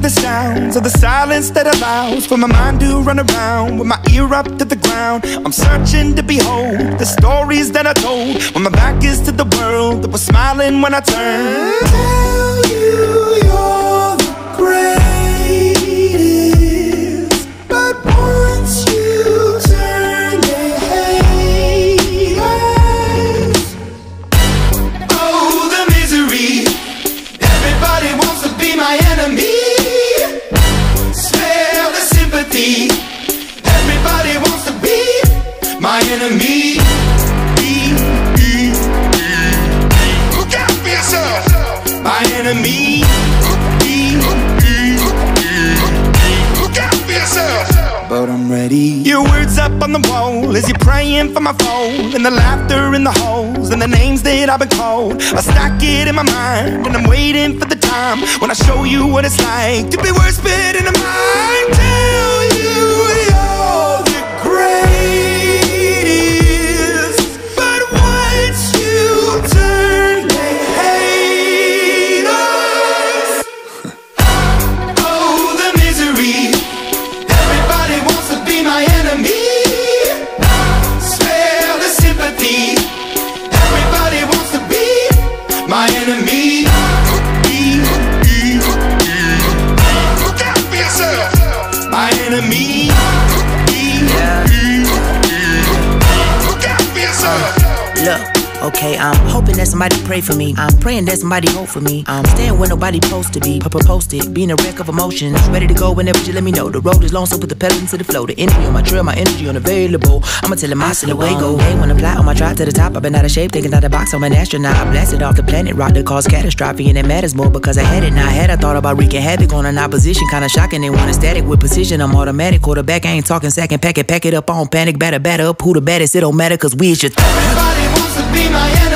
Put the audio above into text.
the sounds of the silence that allows for my mind to run around with my ear up to the ground. I'm searching to behold the stories that I told when my back is to the world that was smiling when I turned. Tell you you're the greatest, but once you turn, they hate us. Oh, the misery. Everybody wants to be my enemy. Smell the sympathy. Everybody wants to be my enemy. Look out for yourself. My enemy. Look out for yourself. But I'm ready. Your words up on the wall as you're praying for my phone, and the laughter in the holes and the names that I've been called. I stack it in my mind and I'm waiting for the time when I show you what it's like to be worse fit in a mind. Tell you you're the greatest, but once you turn, they hate us. Oh, the misery. Everybody wants to be my enemy. Spare the sympathy. Everybody wants to be my enemy. Look out for yourself. My enemy. Look out for yourself. Look, okay, I'm hoping that somebody pray for me. I'm praying that somebody hope for me. I'm staying where nobody supposed to be. Posted, being a wreck of emotions. Ready to go whenever you let me know. The road is long, so put the pedal into the flow. The energy on my trail, my energy unavailable. I'ma tell him I still away go. Hey, when I fly on my drive to the top, I've been out of shape, thinking out the box. I'm an astronaut. I blasted off the planet, rock that caused catastrophe, and it matters more because I had it. Now I had I thought about wreaking havoc on an opposition, kinda shocking. They want a static with precision. I'm automatic, quarterback. I ain't talking second, pack it up on panic, batter up. Who the baddest? It don't matter, cause we is just. Everybody wants to be my enemy.